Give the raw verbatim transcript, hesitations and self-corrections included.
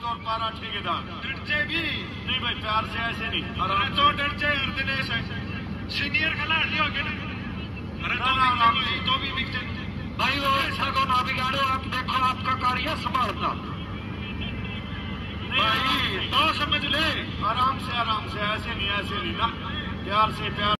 और पारा ठेकेदार डरचे भी नहीं भाई, प्यार से ऐसे नहीं। अरे तो डरचे हर दिनेश है सीनियर खिलाड़ी हो गए अरे तो भी तो भी बिकते भाई वो ऐसा को ना बिगाड़ो, आप देखो आपका कार्य संभालना भाई तो समझ ले। आराम से आराम से, ऐसे नहीं ऐसे नहीं ना, प्यार से प्यार